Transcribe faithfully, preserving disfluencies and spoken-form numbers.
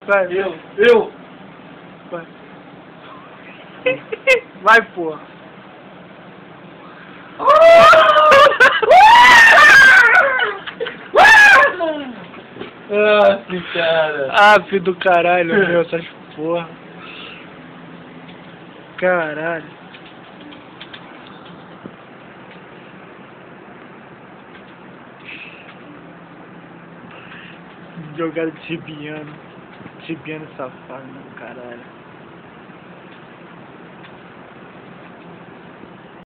Vai. Eu, eu. Vai. Vai, porra. Ah, que cara. Ah, filho do caralho, meu, essas porra. Caralho. Jogada de tibiano. Tibiano safado, caralho.